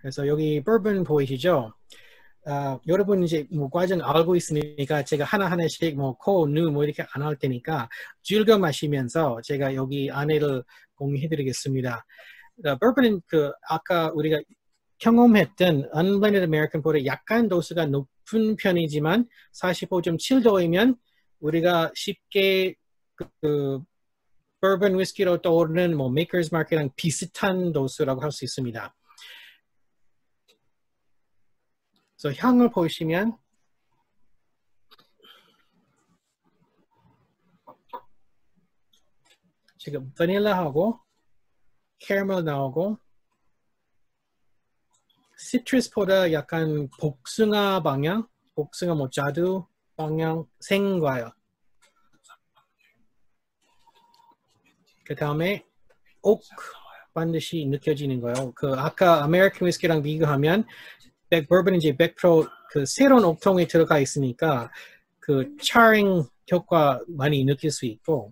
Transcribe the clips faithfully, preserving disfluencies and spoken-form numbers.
그래서 여기 bourbon 보이시죠? 어, 여러분 이제 뭐 과정 알고 있으니까 제가 하나하나씩 뭐 코, 누, 뭐 이렇게 안 할 테니까 즐겨 마시면서 제가 여기 안에를 공유해 드리겠습니다. 어, bourbon은 그 아까 우리가 경험했던 unblended American보다 약간 도수가 높은 편이지만 사십오 점 칠 도이면 우리가 쉽게 그, 그 bourbon 위스키로 떠오르는 뭐 Maker's Mark이랑 비슷한 도수라고 할 수 있습니다. 그래서 향을 보시면 지금 바닐라하고 캐러멜 나오고 시트러스보다 약간 복숭아 방향, 복숭아 뭐 자두 방향 생과요. 그 다음에 옥 반드시 느껴지는 거예요. 그 아까 아메리칸 위스키랑 비교하면 bourbon 이제 백 퍼센트 그 새로운 옥통에 들어가 있으니까 그 charring 효과 많이 느낄 수 있고,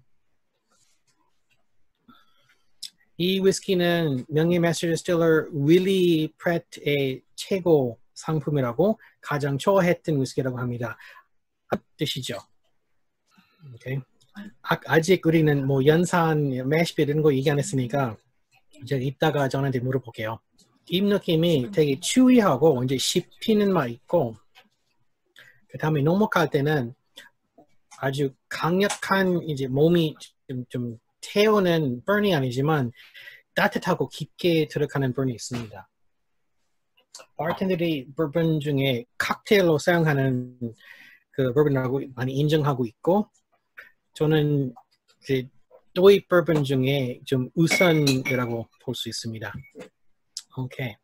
이 위스키는 명예 마스터 디스틸러 윌리 프레트의 최고 상품이라고 가장 좋아했던 위스키라고 합니다. 뜻이죠. 오케이. 아, 아직 우리는 뭐 연산, 매시빌 이런 거 얘기 안 했으니까 제가 이따가 저한테 물어볼게요. 입 느낌이 되게 추위하고 이제 씹히는 맛 있고, 그 다음에 농목할 때는 아주 강력한 이제 몸이 좀, 좀 태우는 burn이 아니지만 따뜻하고 깊게 들어가는 burn이 있습니다. 바텐더들이 bourbon 중에 칵테일로 사용하는 그 bourbon이라고 많이 인정하고 있고, 저는 그 도입 bourbon 중에 좀 우선이라고 볼 수 있습니다. 오케이.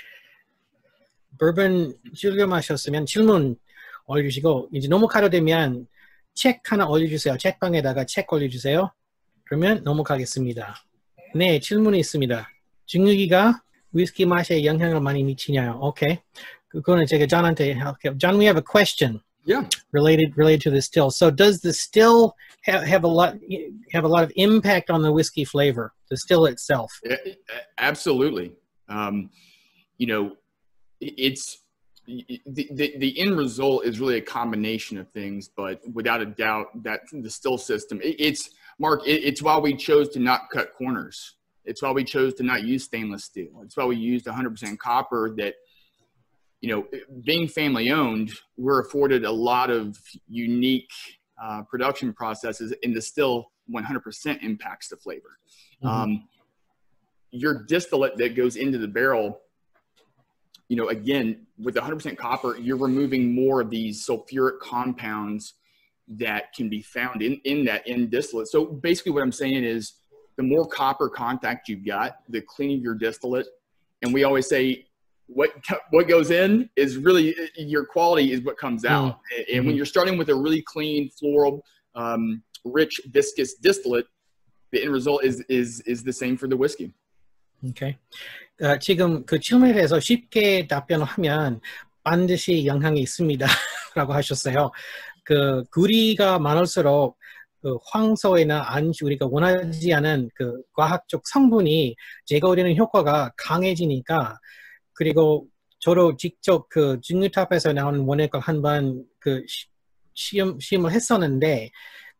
bourbon 즐겨 마셨으면 질문 올려주시고, 이제 넘어가려 되면 책 하나 올려주세요. 책방에다가 책 올려주세요. 그러면 넘어가겠습니다. 네, 질문이 있습니다. 증류기가 위스키 맛에 영향을 많이 미치냐요? 오케이. 그거는 제가 John한테 할게요. John, we have a question. Yeah. Related related to the still. So does the still have, have a lot have a lot of impact on the whiskey flavor, the still itself? Absolutely. Um, you know, it's the, the the end result is really a combination of things, but without a doubt, that the still system, it, it's Mark. It, it's why we chose to not cut corners. It's why we chose to not use stainless steel. It's why we used one hundred percent copper. That, you know, being family owned, we're afforded a lot of unique uh, production processes, and the still one hundred percent impacts the flavor. Mm-hmm. Um, your distillate that goes into the barrel, you know, again, with one hundred percent copper, you're removing more of these sulfuric compounds that can be found in, in that end distillate. So basically what I'm saying is the more copper contact you've got, the cleaner your distillate. And we always say what what goes in is really your quality is what comes out. Mm-hmm. And when you're starting with a really clean, floral, um, rich, viscous distillate, the end result is, is, is the same for the whiskey. Okay. 어, 지금 그 질문에 대해서 쉽게 답변을 하면 반드시 영향이 있습니다. 라고 하셨어요. 그 구리가 많을수록 그 황소나 안주 우리가 원하지 않은 그 과학적 성분이 제거되는 효과가 강해지니까, 그리고 저도 직접 그 증류탑에서 나오는 원액을 한번 그 시험 시험을 했었는데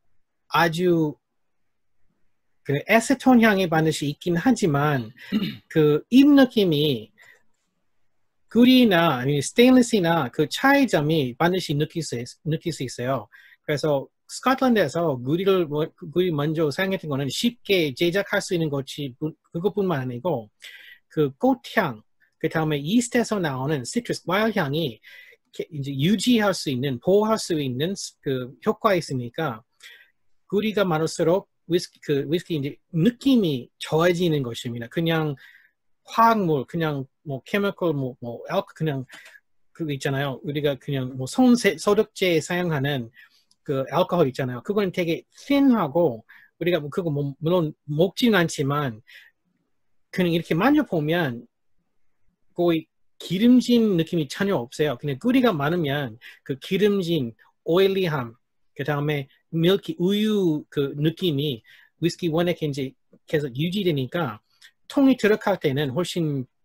아주 그 에세톤 향이 반드시 있긴 하지만 그 입 느낌이 구리나 아니 스테인리스나 그 차이점이 반드시 느낄 수, 느낄 수 있어요. 그래서 스코틀랜드에서 구리를 구리 먼저 사용했던 거는 쉽게 제작할 수 있는 것이 그것뿐만 아니고 그 꽃향, 그 다음에 이스트에서 나오는 시트러스 와일 향이 이제 유지할 수 있는, 보호할 수 있는 그 효과가 있으니까 구리가 많을수록 위스키, 그 위스키 이제 느낌이 좋아지는 것입니다. 그냥 화학물, 그냥 뭐 케미컬, 뭐, 뭐, 알코, 그냥 그거 있잖아요. 우리가 그냥 뭐 손세, 소독제에 사용하는 그 알코올 있잖아요. 그건 되게 thin하고 우리가 뭐 그거 뭐, 물론 먹지는 않지만 그냥 이렇게 만져보면 거의 기름진 느낌이 전혀 없어요. 그냥 구리가 많으면 그 기름진, 오일리함, 그 다음에 밀키, 우유 그 느낌이 위스키 원액에 이제 계속 유지되니까 통이 들어갈 때는 훨씬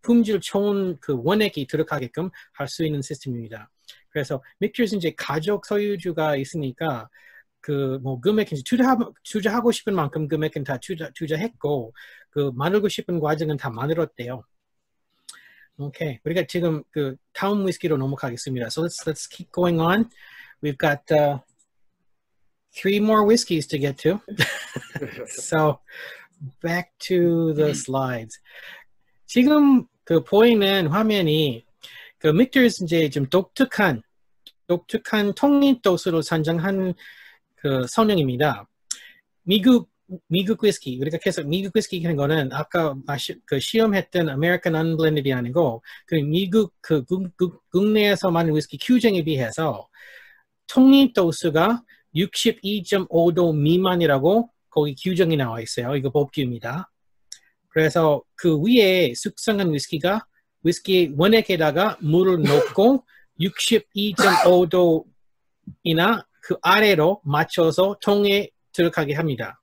품질 좋은 그 원액이 들어가게끔 할 수 있는 시스템입니다. 그래서 믹터스 이제 가족 소유주가 있으니까 그 뭐 금액 이제 투자하고, 투자하고 싶은 만큼 금액은 다 투자, 투자했고 그 만들고 싶은 과정은 다 만들었대요. 오케이, 우리가 지금 그 다음 위스키로 넘어가겠습니다. So let's let's keep going on. We've got uh, three more whiskeys to get to. So back to the slides. 지금 그 보이는 화면이 그 믹터스 이제 좀 독특한 독특한 통일 도수로 선정한 그 성능입니다. 미국 미국 위스키, 우리가 계속 미국 위스키 하는 거는 아까 마시, 그 시험했던 American Unblended이 아니고 그 미국 그 국, 국, 국내에서 만든 위스키 규정에 비해서 통립 도수가 육십이 점 오 도 미만이라고 거기 규정이 나와 있어요. 이거 법규입니다. 그래서 그 위에 숙성한 위스키가 위스키 원액에다가 물을 넣고 육십이 점 오 도이나 그 아래로 맞춰서 통에 들어가게 합니다.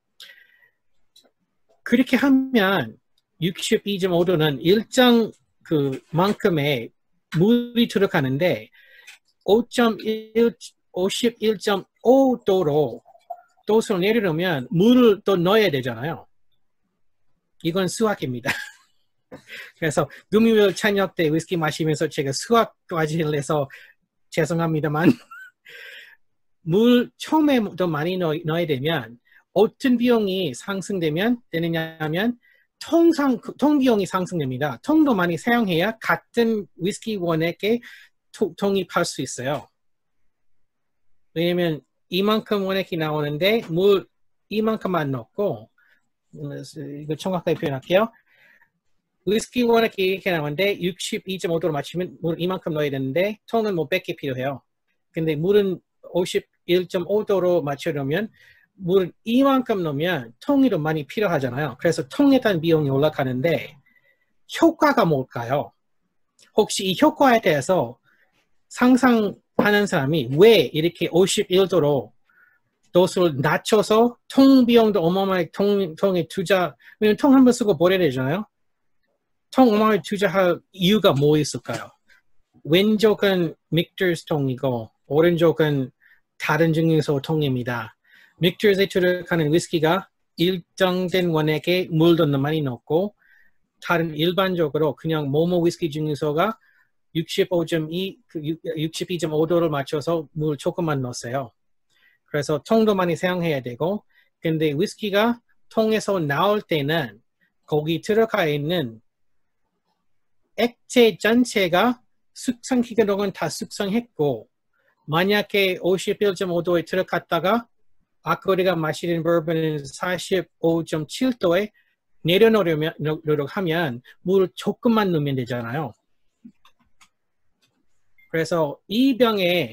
그렇게 하면 육십이 점 오 도는 일정 그만큼의 물이 들어가는데 오십일 점 오 도로 도수를 내려놓으면 물을 또 넣어야 되잖아요. 이건 수학입니다. 그래서 금요일 저녁 때 위스키 마시면서 제가 수학 과제를 해서 죄송합니다만 물 처음에 더 많이 넣, 넣어야 되면 어떤 비용이 상승되면 되느냐면 통상, 통 비용이 상승됩니다. 통도 많이 사용해야 같은 위스키 원액에 토, 통입할 수 있어요. 왜냐면 이만큼 원액이 나오는데 물 이만큼만 넣고 이거 정확하게 표현할게요. 위스키 원액이 이렇게 나오는데 육십이 점 오 도로 맞추면 물 이만큼 넣어야 되는데 통은 뭐 백 개 필요해요. 근데 물은 오십일 점 오 도로 맞추려면 물을 이만큼 넣으면 통이 더 많이 필요하잖아요. 그래서 통에 대한 비용이 올라가는데 효과가 뭘까요? 혹시 이 효과에 대해서 상상하는 사람이 왜 이렇게 오십일 도로 도수를 낮춰서 통 비용도 어마어마하게 통, 통에 투자, 왜냐면 통 한 번 쓰고 버려야 되잖아요. 통 어마어마하게 투자할 이유가 뭐 있을까요? 왼쪽은 믹터스 통이고 오른쪽은 다른 증류소 통입니다. 믹터스에 들어가는 위스키가 일정된 원액에 물도 많이 넣고 다른 일반적으로 그냥 모모 위스키 증류소가 육십오 점 이, 육십이 점 오 도를 맞춰서 물 조금만 넣었어요. 그래서 통도 많이 사용해야 되고 근데 위스키가 통에서 나올 때는 거기 들어가 있는 액체 전체가 숙성 기간 동안 다 숙성했고 만약에 오십일 점 오 도에 들어갔다가 아까 우리가 마시는 버번은 사십오 점 칠 도에 내려놓으려면 하면 물을 조금만 넣으면 되잖아요. 그래서 이 병에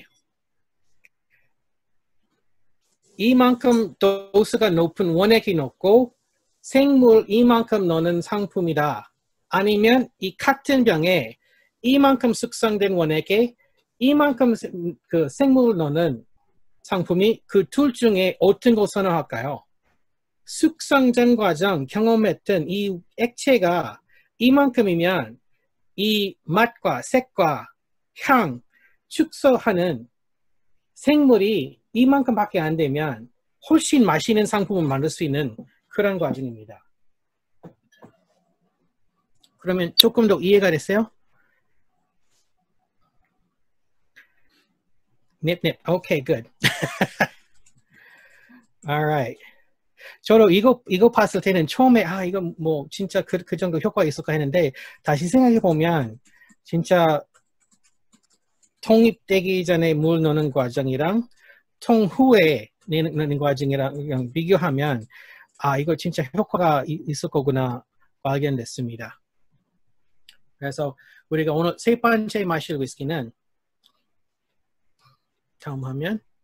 이만큼 도수가 높은 원액이 넣고 생물 이만큼 넣는 상품이다. 아니면 이 같은 병에 이만큼 숙성된 원액에 이만큼 그 생물을 넣는 상품이 그 둘 중에 어떤 거 선호할까요? 숙성 전 과정 경험했던 이 액체가 이만큼이면 이 맛과 색과 향, 축소하는 생물이 이만큼밖에 안 되면 훨씬 맛있는 상품을 만들 수 있는 그런 과정입니다. 그러면 조금 더 이해가 됐어요? Nip, nip. Okay, good. Alright. 저도 이거, 이거 봤을 때는 처음에, 아, 이거 뭐, 진짜 그, 그 정도 효과가 있을까 했는데, 다시 생각해보면, 진짜, 통입되기 전에 물 넣는 과정이랑, 통 후에 넣는 과정이랑 비교하면, 아, 이거 진짜 효과가 있을 거구나, 발견됐습니다. 그래서, 우리가 오늘 세 번째 마실 위스키는, 다음 화면.